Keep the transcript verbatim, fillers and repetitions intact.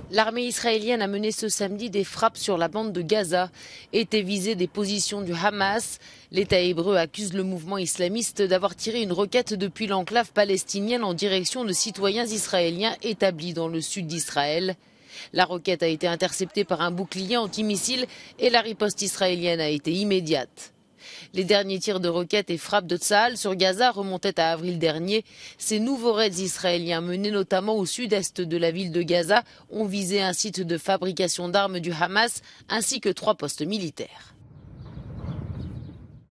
L'armée israélienne a mené ce samedi des frappes sur la bande de Gaza. Étaient visées des positions du Hamas. L'État hébreu accuse le mouvement islamiste d'avoir tiré une roquette depuis l'enclave palestinienne en direction de citoyens israéliens établis dans le sud d'Israël. La roquette a été interceptée par un bouclier antimissile et la riposte israélienne a été immédiate. Les derniers tirs de roquettes et frappes de Tsahal sur Gaza remontaient à avril dernier. Ces nouveaux raids israéliens menés notamment au sud-est de la ville de Gaza ont visé un site de fabrication d'armes du Hamas ainsi que trois postes militaires.